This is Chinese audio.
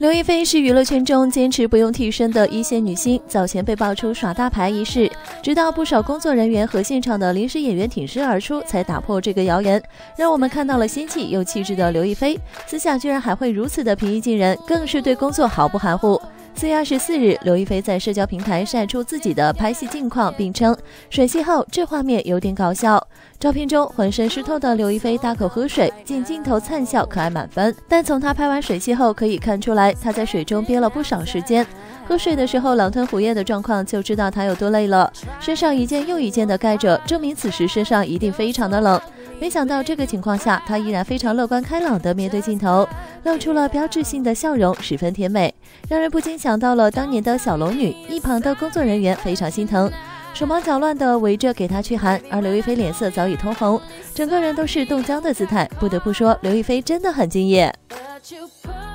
刘亦菲是娱乐圈中坚持不用替身的一线女星，早前被爆出耍大牌一事，直到不少工作人员和现场的临时演员挺身而出，才打破这个谣言，让我们看到了仙气又气质的刘亦菲，私下居然还会如此的平易近人，更是对工作毫不含糊。4月24日，刘亦菲在社交平台晒出自己的拍戏近况，并称水戏后这画面有点搞笑。照片中浑身湿透的刘亦菲大口喝水，见镜头灿笑，可爱满分。但从她拍完水戏后可以看出来，她在水中憋了不少时间。喝水的时候狼吞虎咽的状况，就知道她有多累了。身上一件又一件的盖着，证明此时身上一定非常的冷。没想到这个情况下，她依然非常乐观开朗的面对镜头，露出了标志性的笑容，十分甜美，让人不禁想到了当年的小龙女。一旁的工作人员非常心疼，手忙脚乱的围着给她驱寒，而刘亦菲脸色早已通红，整个人都是冻僵的姿态。不得不说，刘亦菲真的很敬业。